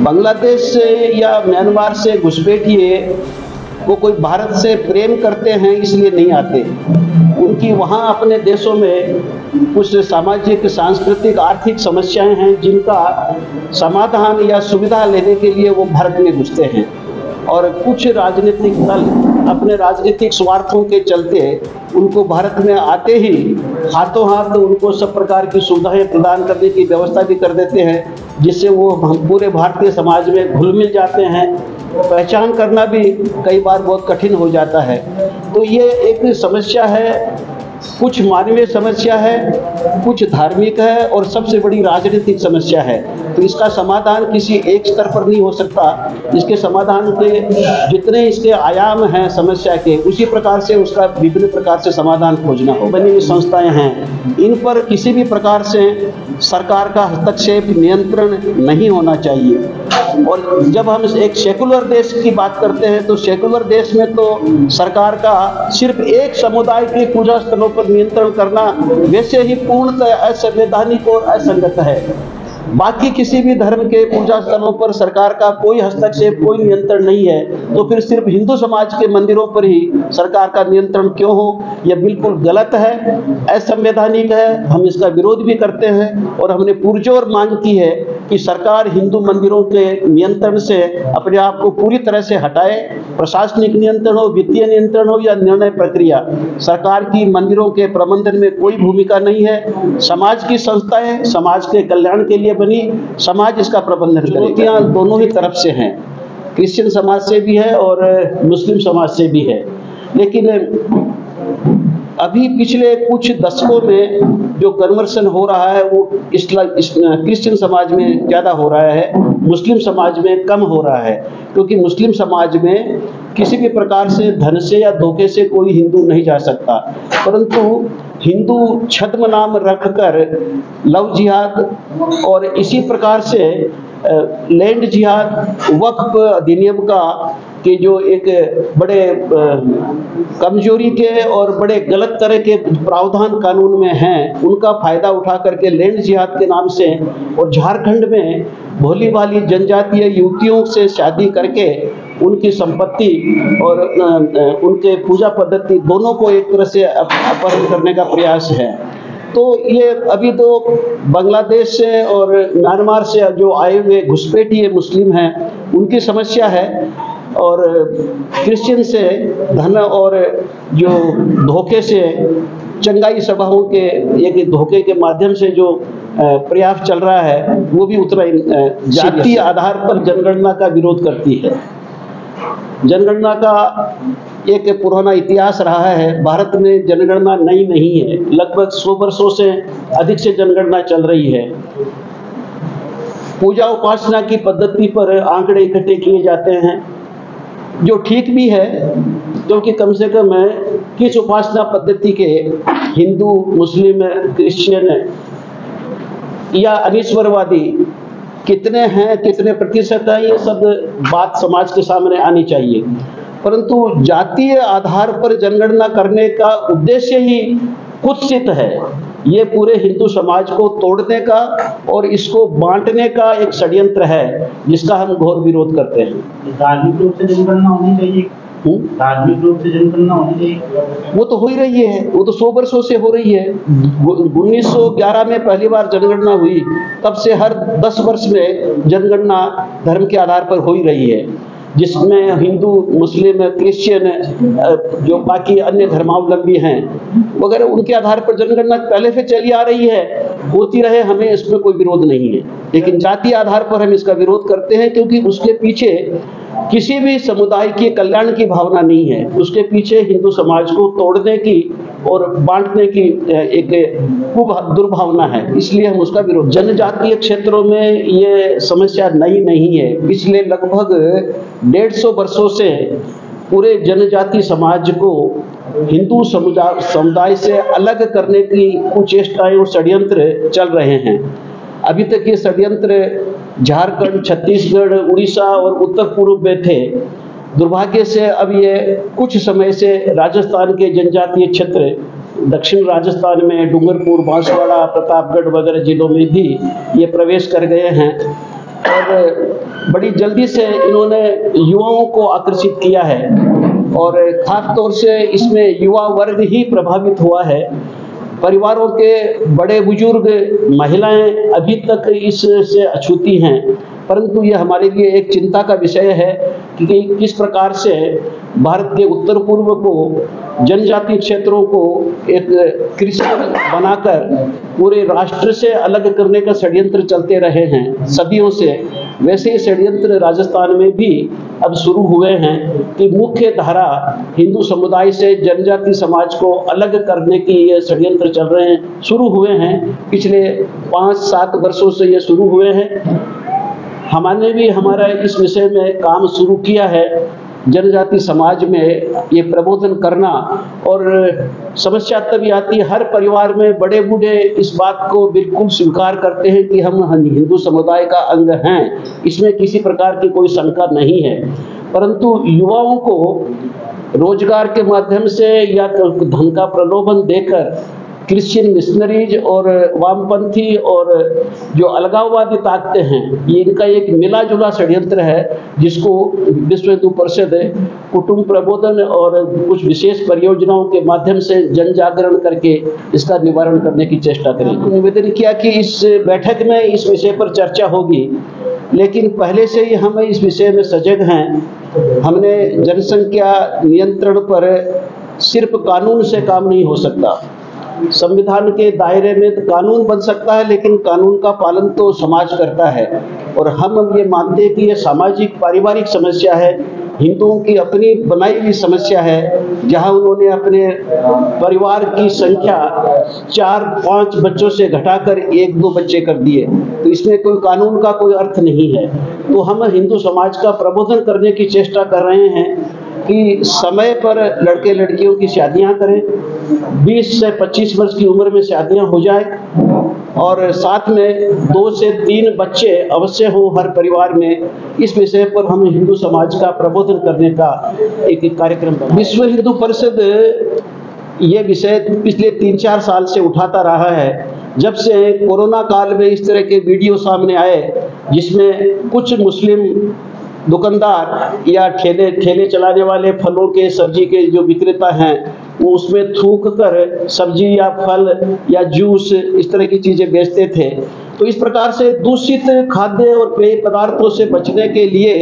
बांग्लादेश से या म्यांमार से घुसपैठिए वो कोई भारत से प्रेम करते हैं इसलिए नहीं आते। उनकी वहाँ अपने देशों में कुछ सामाजिक, सांस्कृतिक, आर्थिक समस्याएं हैं जिनका समाधान या सुविधा लेने के लिए वो भारत में घुसते हैं। और कुछ राजनीतिक दल अपने राजनीतिक स्वार्थों के चलते उनको भारत में आते ही हाथों हाथ उनको सब प्रकार की सुविधाएं प्रदान करने की व्यवस्था भी कर देते हैं, जिससे वो हम पूरे भारतीय समाज में घुल मिल जाते हैं। पहचान करना भी कई बार बहुत कठिन हो जाता है। तो ये एक समस्या है, कुछ मानवीय समस्या है, कुछ धार्मिक है और सबसे बड़ी राजनीतिक समस्या है। तो इसका समाधान किसी एक स्तर पर नहीं हो सकता। इसके समाधान के जितने इसके आयाम हैं समस्या के, उसी प्रकार से उसका विभिन्न प्रकार से समाधान खोजना हो। बनी हुई संस्थाएं हैं, इन पर किसी भी प्रकार से सरकार का हस्तक्षेप, नियंत्रण नहीं होना चाहिए। और जब हम एक सेकुलर देश की बात करते हैं तो सेकुलर देश में तो सरकार का सिर्फ एक समुदाय के पूजा स्थलों पर नियंत्रण करना वैसे ही पूर्णतः असंवैधानिक और असंगत है। बाकी किसी भी धर्म के पूजा स्थलों पर सरकार का कोई हस्तक्षेप, कोई नियंत्रण नहीं है, तो फिर सिर्फ हिंदू समाज के मंदिरों पर ही सरकार का नियंत्रण क्यों हो? यह बिल्कुल गलत है, असंवैधानिक है। हम इसका विरोध भी करते हैं और हमने पुरजोर मांग की है कि सरकार हिंदू मंदिरों के नियंत्रण से अपने आप को पूरी तरह से हटाए। प्रशासनिक नियंत्रण हो, वित्तीय नियंत्रण हो या निर्णय प्रक्रिया, सरकार की मंदिरों के प्रबंधन में कोई भूमिका नहीं है। समाज की संस्थाएं समाज के कल्याण के लिए बनी, समाज इसका प्रबंधन करे। दोनों ही तरफ से हैं, क्रिश्चियन समाज से भी है और मुस्लिम समाज से भी है। लेकिन अभी पिछले कुछ दशकों में जो कन्वर्सन हो रहा है वो क्रिश्चियन समाज में ज़्यादा हो रहा है, मुस्लिम समाज में कम हो रहा है। क्योंकि मुस्लिम समाज में किसी भी प्रकार से धन से या धोखे से कोई हिंदू नहीं जा सकता, परंतु हिंदू छद्म नाम रखकर लव जिहाद और इसी प्रकार से लैंड जिहाद, वक्फ अधिनियम का कि जो एक बड़े कमजोरी के और बड़े गलत तरह के प्रावधान कानून में हैं, उनका फायदा उठा करके लैंड जिहाद के नाम से और झारखंड में भोली भाली जनजातीय युवतियों से शादी करके उनकी संपत्ति और उनके पूजा पद्धति दोनों को एक तरह से अपहरण करने का प्रयास है। तो ये अभी तो बांग्लादेश से और म्यांमार से जो आए हुए घुसपैठिए मुस्लिम हैं उनकी समस्या है, और क्रिश्चियन से धन और जो धोखे से चंगाई सभाओं के एक धोखे के माध्यम से जो प्रयास चल रहा है वो भी उतना जातीय आधार पर जनगणना का विरोध करती है। जनगणना का एक पुराना इतिहास रहा है। भारत में जनगणना नई नहीं है, लगभग 100 वर्षों से अधिक से जनगणना चल रही है। पूजा उपासना की पद्धति पर आंकड़े इकट्ठे किए जाते हैं, जो ठीक भी है, क्योंकि कम से कम किस उपासना पद्धति के हिंदू, मुस्लिम, क्रिश्चियन या अनीश्वरवादी कितने हैं, कितने प्रतिशत है, ये सब बात समाज के सामने आनी चाहिए। परंतु जातीय आधार पर जनगणना करने का उद्देश्य ही कुत्सित है। ये पूरे हिंदू समाज को तोड़ने का और इसको बांटने का एक षड्यंत्र है, जिसका हम घोर विरोध करते हैं। धार्मिक रूप से जनगणना होनी चाहिए। धार्मिक रूप से जनगणना होनी चाहिए। वो तो हो ही रही है, वो तो 100 वर्षों से हो रही है। 1911 में पहली बार जनगणना हुई, तब से हर 10 वर्ष में जनगणना धर्म के आधार पर हो ही रही है, जिसमें हिंदू, मुस्लिम, क्रिश्चियन, जो बाकी अन्य धर्मावलंबी हैं वगैरह, उनके आधार पर जनगणना पहले से चली आ रही है, होती रहे, हमें इसमें कोई विरोध नहीं है। लेकिन जातीय आधार पर हम इसका विरोध करते हैं, क्योंकि उसके पीछे किसी भी समुदाय के कल्याण की भावना नहीं है। उसके पीछे हिंदू समाज को तोड़ने की और बांटने की एक दुर्भावना है, इसलिए हम उसका विरोध। जनजातीय क्षेत्रों में ये समस्या नई नहीं है। पिछले लगभग 150 वर्षों से पूरे जनजाति समाज को हिंदू समुदाय से अलग करने की कुचेष्टाएं और षड्यंत्र चल रहे हैं। अभी तक ये षड्यंत्र झारखंड, छत्तीसगढ़, उड़ीसा और उत्तर पूर्व में थे। दुर्भाग्य से अब ये कुछ समय से राजस्थान के जनजातीय क्षेत्र, दक्षिण राजस्थान में डूंगरपुर, बांसवाड़ा, प्रतापगढ़ वगैरह जिलों में भी ये प्रवेश कर गए हैं। और बड़ी जल्दी से इन्होंने युवाओं को आकर्षित किया है और खास तौर से इसमें युवा वर्ग ही प्रभावित हुआ है। परिवारों के बड़े बुजुर्ग, महिलाएं अभी तक इससे अछूती हैं, परंतु यह हमारे लिए एक चिंता का विषय है कि किस प्रकार से भारत के उत्तर पूर्व को, जनजातीय क्षेत्रों को एक क्रिस्टल बनाकर पूरे राष्ट्र से अलग करने का षड्यंत्र चलते रहे हैं सदियों से। वैसे ही षड्यंत्र राजस्थान में भी अब शुरू हुए हैं कि मुख्य धारा हिंदू समुदाय से जनजातीय समाज को अलग करने की ये षड्यंत्र चल रहे हैं, शुरू हुए हैं। पिछले 5-7 वर्षों से ये शुरू हुए हैं। हमने भी हमारा इस विषय में काम शुरू किया है, जनजाति समाज में ये प्रबोधन करना। और समस्या तभी आती है, हर परिवार में बड़े बूढ़े इस बात को बिल्कुल स्वीकार करते हैं कि हम हिंदू समुदाय का अंग हैं, इसमें किसी प्रकार की कोई शंका नहीं है। परंतु युवाओं को रोजगार के माध्यम से या धन का प्रलोभन देकर क्रिश्चियन मिशनरीज और वामपंथी और जो अलगाववादी ताकतें हैं, ये इनका एक मिला जुला षड्यंत्र है, जिसको विश्व हिंदू परिषद कुटुंब प्रबोधन और कुछ विशेष परियोजनाओं के माध्यम से जन जागरण करके इसका निवारण करने की चेष्टा करेगी। निवेदन किया कि इस बैठक में इस विषय पर चर्चा होगी, लेकिन पहले से ही हम इस विषय में सजग हैं। हमने जनसंख्या नियंत्रण पर सिर्फ कानून से काम नहीं हो सकता। संविधान के दायरे में तो कानून बन सकता है, लेकिन कानून का पालन तो समाज करता है। और हम ये मानते हैं कि ये सामाजिक पारिवारिक समस्या है, हिंदुओं की अपनी बनाई हुई समस्या है, जहां उन्होंने अपने परिवार की संख्या 4-5 बच्चों से घटाकर 1-2 बच्चे कर दिए। तो इसमें कोई कानून का कोई अर्थ नहीं है। तो हम हिंदू समाज का प्रबोधन करने की चेष्टा कर रहे हैं कि समय पर लड़के लड़कियों की शादियां करें, 20 से 25 वर्ष की उम्र में शादियां हो जाए, और साथ में 2 से 3 बच्चे अवश्य हो हर परिवार में। इस विषय पर हम हिंदू समाज का प्रबोधन करने का एक कार्यक्रम बना। विश्व हिंदू परिषद ये विषय पिछले 3-4 साल से उठाता रहा है। जब से कोरोना काल में इस तरह के वीडियो सामने आए, जिसमें कुछ मुस्लिम दुकानदार या ठेले चलाने वाले, फलों के, सब्जी के जो विक्रेता हैं, वो उसमें थूक कर सब्जी या फल या जूस इस तरह की चीजें बेचते थे। तो इस प्रकार से दूषित खाद्य और पेय पदार्थों से बचने के लिए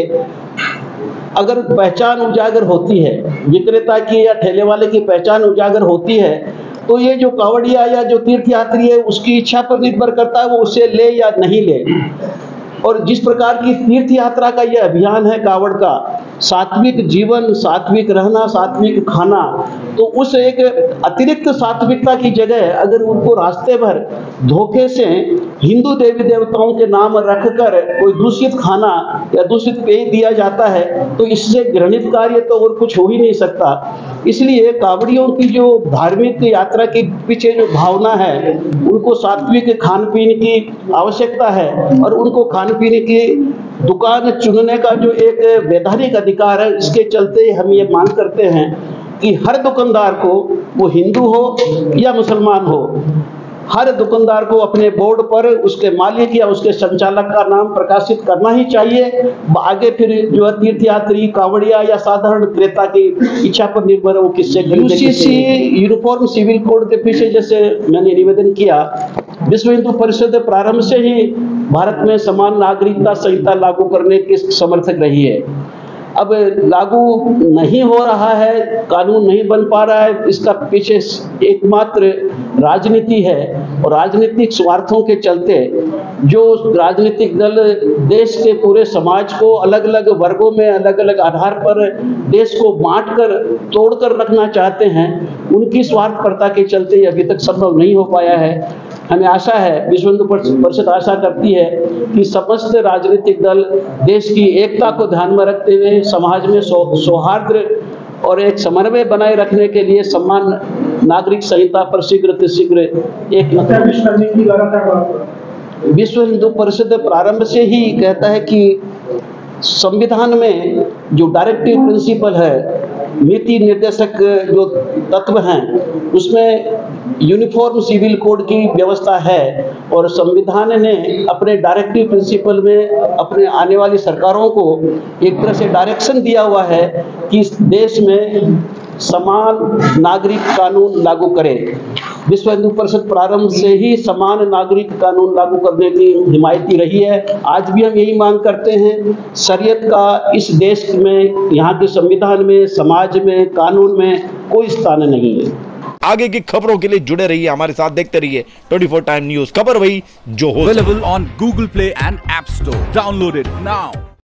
अगर पहचान उजागर होती है, विक्रेता की या ठेले वाले की पहचान उजागर होती है, तो ये जो कावड़िया या जो तीर्थयात्री है उसकी इच्छा पर निर्भर करता है, वो उसे ले या नहीं ले। और जिस प्रकार की तीर्थ यात्रा का ये अभियान है कावड़ का, सात्विक जीवन, सात्विक रहना, सात्विक खाना, तो उस एक अतिरिक्त सात्विकता की जगह अगर उनको रास्ते भर धोखे से हिंदू देवी देवताओं के नाम रखकर कोई दूषित खाना या दूषित पेय दिया जाता है, तो इससे घृणित कार्य तो और कुछ हो ही नहीं सकता। इसलिए कावड़ियों की जो धार्मिक यात्रा के पीछे जो भावना है, उनको सात्विक खान पीन की आवश्यकता है, और उनको खान पीने की दुकान चुनने का जो एक वैधानिक अधिकार है, इसके चलते हम ये मांग करते हैं कि हर दुकानदार को, वो हिंदू हो या मुसलमान हो, हर दुकानदार को अपने बोर्ड पर उसके मालिक या उसके संचालक का नाम प्रकाशित करना ही चाहिए। आगे फिर जो है तीर्थयात्री, कावड़िया या साधारण क्रेता की इच्छा पर निर्भर है वो किससे खरीदे। यूसीसी यूनिफॉर्म सिविल कोड के पीछे जैसे मैंने निवेदन किया, विश्व हिंदू परिषद प्रारंभ से ही भारत में समान नागरिकता संहिता लागू करने की समर्थक रही है। अब लागू नहीं हो रहा है, कानून नहीं बन पा रहा है, इसका पीछे एकमात्र राजनीति है। और राजनीतिक स्वार्थों के चलते जो राजनीतिक दल देश के पूरे समाज को अलग अलग वर्गों में, अलग अलग आधार पर देश को बांटकर, तोड़कर रखना चाहते हैं, उनकी स्वार्थपरता के चलते अभी तक संभव नहीं हो पाया है। हमें आशा है, विश्व हिंदू परिषद आशा करती है कि समस्त राजनीतिक दल देश की एकता को ध्यान में रखते हुए समाज में सौहार्द और एक समन्वय बनाए रखने के लिए समान नागरिक संहिता पर शीघ्र एक विश्व हिंदू परिषद प्रारंभ से ही कहता है कि संविधान में जो डायरेक्टिव प्रिंसिपल है, नीति निर्देशक जो तत्व हैं, उसमें यूनिफॉर्म सिविल कोड की व्यवस्था है और संविधान ने अपने डायरेक्टिव प्रिंसिपल में अपने आने वाली सरकारों को एक तरह से डायरेक्शन दिया हुआ है कि इस देश में समान नागरिक कानून लागू करें। विश्व हिंदू परिषद प्रारंभ से ही समान नागरिक कानून लागू करने की हिमायती रही है। आज भी हम यही मांग करते हैं। शरीयत का इस देश में, यहाँ के संविधान में, समाज में, कानून में कोई स्थान नहीं है। आगे की खबरों के लिए जुड़े रहिए हमारे साथ, देखते रहिए 24 टाइम न्यूज। खबर वही जो हो। Available on Google Play and App Store. Download it now.